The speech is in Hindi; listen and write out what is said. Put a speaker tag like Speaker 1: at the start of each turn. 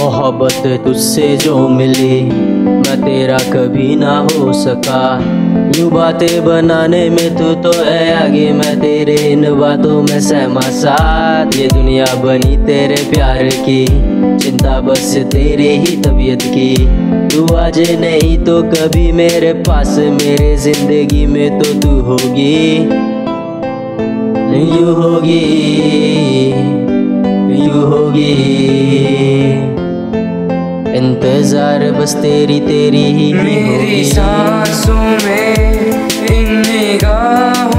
Speaker 1: मोहब्बत तुझसे जो मिली मैं तेरा कभी ना हो सका। यूं बातें बनाने में तू तो है आगे, मैं तेरे इन बातों में सहमा साथ। ये दुनिया बनी तेरे प्यार की, चिंता बस तेरे ही तबीयत की। तू आज नहीं तो कभी मेरे पास, मेरे जिंदगी में तो तू होगी, यूं होगी, यूं होगी। इंतजार बस तेरी तेरी ही होगी।
Speaker 2: मेरी सांसों में इन निगाहों